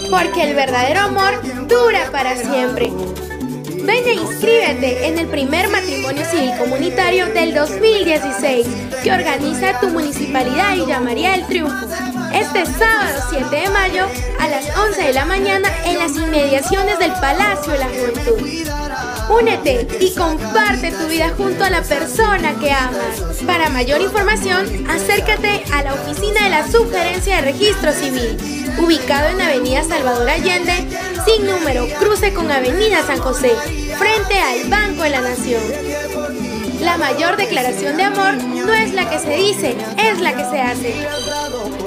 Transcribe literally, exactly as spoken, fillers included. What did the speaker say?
porque el verdadero amor dura para siempre. Ven e inscríbete en el primer matrimonio civil comunitario del dos mil dieciséis que organiza tu municipalidad Villa María del Triunfo. Este sábado siete de mayo a las once de la mañana en las inmediaciones del Palacio de la Juventud. Únete y comparte tu vida junto a la persona que amas. Para mayor información, acércate a la oficina de la Subgerencia de Registro Civil, ubicado en Avenida Salvador Allende, sin número, cruce con Avenida San José, frente al Banco de la Nación. La mayor declaración de amor no es la que se dice, es la que se hace.